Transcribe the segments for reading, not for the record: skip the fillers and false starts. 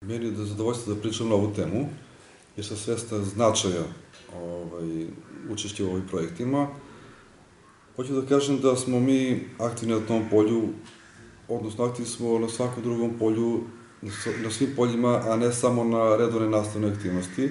Meni je zadovoljstvo da pričam na ovu temu, jer sam svestan značaja učešća u ovim projektima. Hoću da kažem da smo mi aktivni na tom polju, odnosno aktivni smo na svakom drugom polju, na svim poljima, a ne samo na redovne nastavne aktivnosti.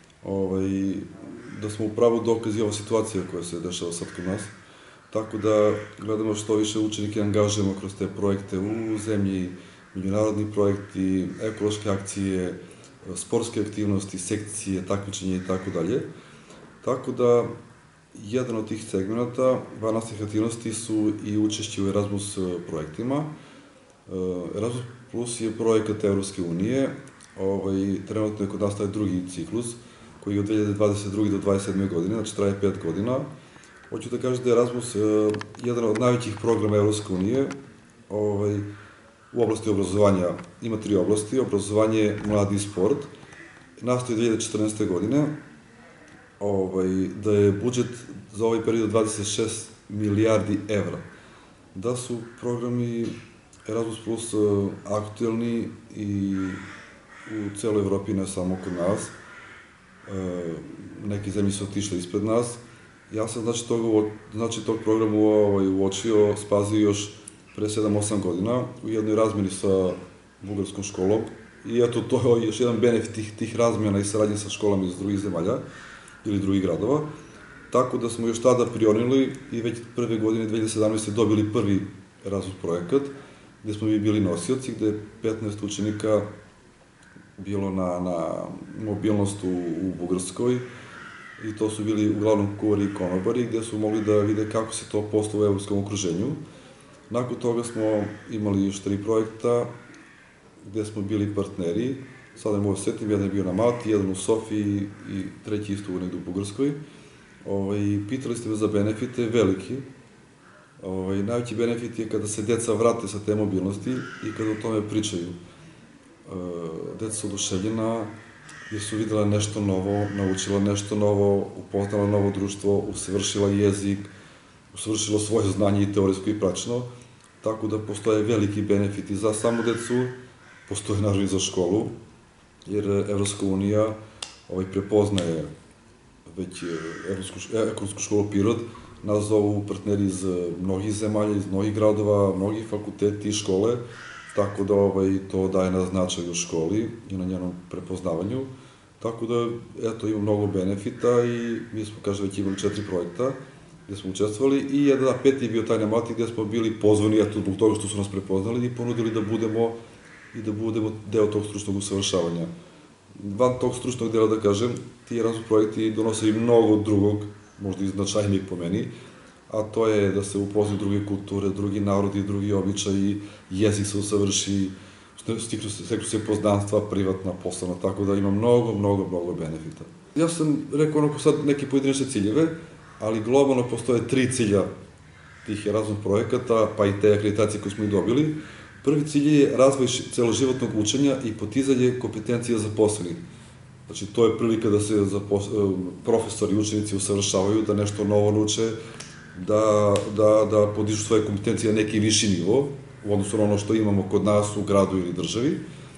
Da smo upravo dokaz i ova situacija koja se dešava sad kod nas. Tako da gledamo što više učenike angažujemo kroz te projekte u zemlji, međunarodni projekti, ekološke akcije, sportske aktivnosti, sekcije, takmičenje i tako dalje. Tako da, jedan od tih segmenta vannastavnih aktivnosti su i učešće u Erasmus projektima. Erasmus Plus je projekat Evropske unije, trenutno je kod nas taj drugi ciklus, koji je od 2022. do 2027. godine, znači traje 5 godina. Hoću da kažem da je Erasmus jedan od najvećih programa Evropske unije u oblasti obrazovanja. Ima 3 oblasti, obrazovanje, mladi i sport. Nastoji 2014. godine, da je budžet za ovaj period 26 milijardi evra. Da su programi Erasmus Plus aktuelni i u celoj Evropi, ne samo kod nas. Neke zemlje su otišle ispred nas. Ja sam tog programa uočio, spazio još pre 7-8 godina u jednoj razmeni sa bugarskom školom. I eto, to je još jedan benefit tih razmena i saradnje sa školama iz drugih zemalja ili drugih gradova. Tako da smo još tada prionili i već prve godine 2017. dobili prvi Erasmus projekat, gde smo mi bili nosioci, gde je 15 učenika bilo na mobilnost u Bugarskoj i to su bili uglavnom kuvari i konobari, gde su mogli da vide kako se to posla u evropskom okruženju. Nakon toga smo imali još 3 projekta gde smo bili partneri, sada ne mogu se setim, jedan je bio na Malti, jedan u Sofiji i treći isto negde u Bugarskoj. Pitali ste me za benefite, veliki. Najveći benefit je kada se deca vrate sa te mobilnosti i kada o tome pričaju. Deca su oduševljena jer su videla nešto novo, naučila nešto novo, upoznala novo društvo, usavršila jezik, usavršila svoje znanje i teorijsko i praktično, tako da postoje veliki benefiti za samu decu, postoje naravno i za školu, jer Evropska unija prepoznaje već ekonomsku školu Pirot, nas zovu partneri iz mnogih zemalja, iz mnogih gradova, mnogih fakulteti i škole, tako da to daje na značaj u školi i na njenom prepoznavanju. Tako da, eto, ima mnogo benefita i mi smo, kažem, već imali 4 projekta gde smo učestvovali i jedan peti je bio taj na Malti gde smo bili pozvani, eto, zbog toga što su nas prepoznali i ponudili da budemo deo tog stručnog usavršavanja. Van tog stručnog dela, da kažem, ti Erasmus projekti donose i mnogo drugog, možda i značajnijeg po meni, a to je da se upoznaju druge kulture, drugi narodi, drugi običaji, jezik se usavrši, steknu se poznanstva, privatna, poslovna, tako da ima mnogo benefita. Ja sam rekao sad neke pojedinačne ciljeve, ali globalno postoje 3 cilja tih Erasmus projekata, pa i te akreditacije koje smo i dobili. Prvi cilj je razvoj celoživotnog učenja i potizanje kompetencija zaposlenih. Znači, to je prilika da se profesori i učenici usavršavaju, da nešto novo nauče, da podižu svoje kompetencije na neki viši nivo, u odnosu na ono što imamo kod nas u gradu ili državi.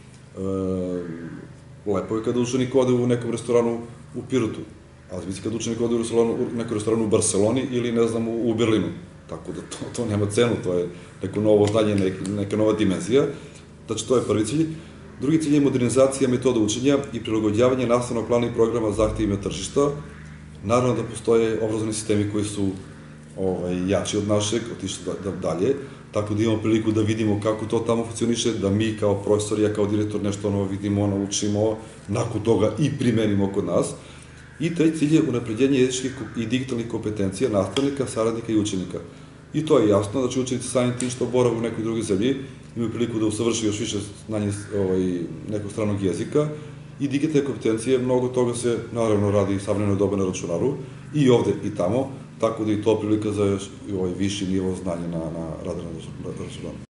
Lepo je kada učenik ode u nekom restoranu u Pirotu, ali misli kada učenik ode u nekom restoranu u Barceloni ili, ne znam, u Berlinu. Tako da to nema cenu, to je neko novo znanje, neka nova dimenzija. Znači, to je prvi cilj. Drugi cilj je modernizacija metoda učenja i prilagođavanje nastavnog plana i programa zahtevima tržišta. Naravno da postoje obrazovni sistemi koji su jači od našeg, otišli dalje, tako da imamo priliku da vidimo kako to tamo funkcioniše, da mi kao profesor, ja kao direktor nešto novo vidimo, naučimo, nakon toga i primenimo kod nas. I treći cilj je unapređenje jezičkih i digitalnih kompetencija nastavnika, saradnika i učenika. I to je jasno, znači učenici samim tim što borave u nekoj drugoj zemlji imaju priliku da usavrši još više znanje nekog stranog jezika i digitalne kompetencije, mnogo toga se naravno radi i savremeno doba na računaru i ovde i tamo, tako da je to prilika za još viši nivo znanja na radu na računaru.